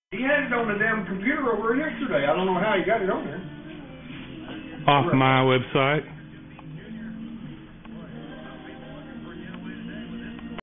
He had it on the damn computer over yesterday. I don't know how he got it on there. Off my website.